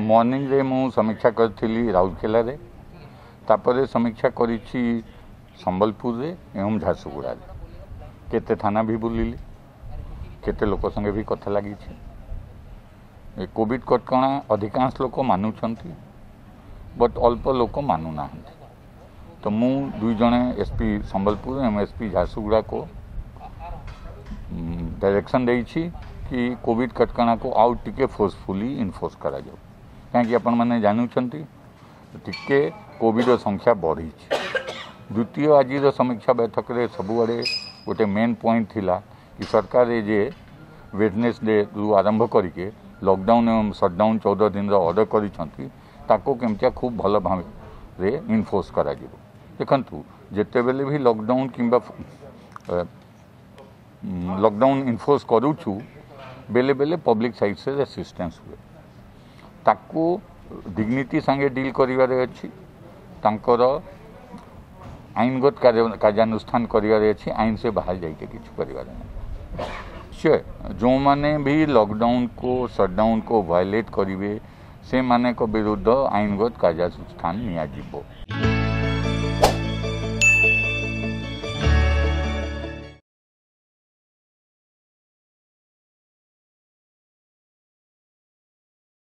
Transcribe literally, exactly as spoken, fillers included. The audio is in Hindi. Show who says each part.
Speaker 1: मॉर्निंग रे मु समीक्षा करी राउरकेला रे तापर समीक्षा करी संबलपुर रे एवं झारसुगुड़ा रे केते थाना भी बुलिली केते लोक संगे भी कथा लगी कोविड कटकणा अधिकांश लोक मानुछंती बट अल्प लोक मानु ना तो मु दुई जने एसपी संबलपुर एवं एसपी झारसुगुड़ा को डायरेक्शन देइछि कि कोविड कटकणा को आउ टिके फोर्सफुली इनफोर्स करा जाओ कहीं आपण मैंने जानूछंती टिके कोविड संख्या बढ़ी। द्वितीय आज समीक्षा बैठक रे सबुआड़े गोटे मेन पॉइंट थिला कि सरकार ये जे वेडनेसडे रु आरंभ करके लॉकडाउन एवं सटडाउन चौदह दिन ऑर्डर करिसंती ताको केमतिया खूब भल भाव रे इनफोर्स करा जिवो। देखंतु जेते बेले भी लॉकडाउन किंबा लॉकडाउन इनफोर्स करूछु बेले बेले पब्लिक साइड से रेसिस्टेंस हुए ताको डिग्निटी संगे डील करिवारे अछि तांकर आईनगत कार्यानुष्ठान करिवारे अछि आईन से बाहर जाइके किछु करिवारे निश्चय जो माने भी लॉकडाउन को शटडाउन को वायलेट करिवे से माने को विरुद्ध आईनगत कार्यानुष्ठान निया जिवो।